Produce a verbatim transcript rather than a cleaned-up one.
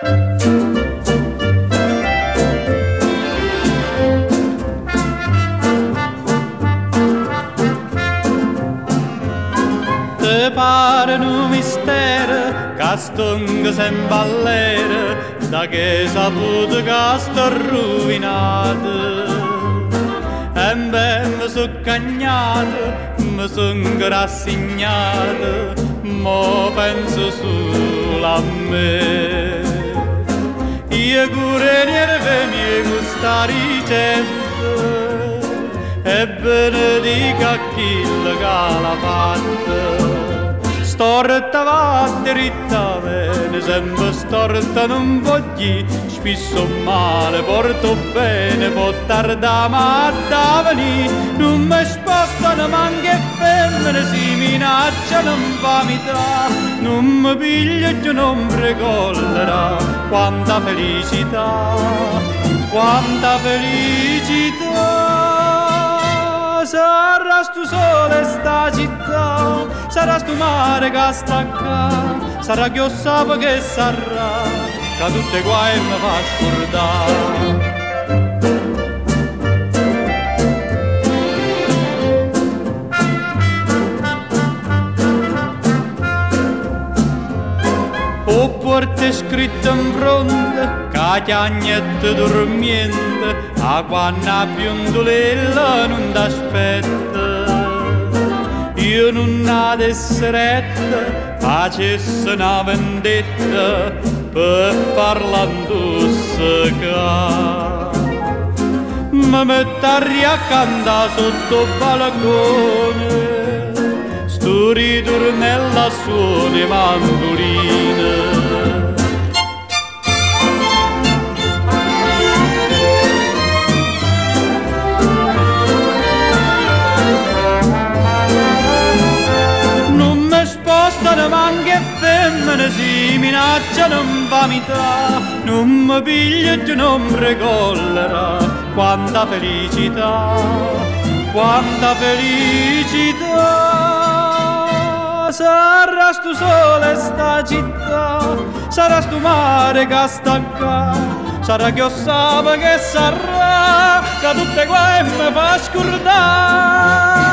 Te pare un mistero che stonga sempre all'era da che saputo che sto rovinato. E ben mi sono cagnato, mi sono rassegnato, mo penso solo a me. Io cure nerve mie questa ricetta e benedica a chi l'ha fatta. Storta va dritta bene, sempre storta non voglio, spesso male porto bene, può tardare ma da venire, non mi spostano manche femmine, si minacciano un pamità, non mi piglio e non precollerà, quanta felicità, quanta felicità. Sarà stu sole sta città, sarà stu mare che sta qua, sarà che io sapevo che sarà, che tutte guai mi fa scordare. Oppure scritto in fronte che chiagnette dormiente a quando a piondolella non t'aspetta. Io non avessi retta facesse una vendetta per farla intossicare. Mi metto a riaccantare sotto il balcone sto ritornello a suoni mandoline. Non mi spostano manche femmine, si minacciano in vanità, non mi piglio e non precollerà, quanta felicità, quanta felicità. Sarà stu sole sta città, sarà stu mare che sta qua, sarà che io sapevo che sarà, che tutte quelle mi fa scordare.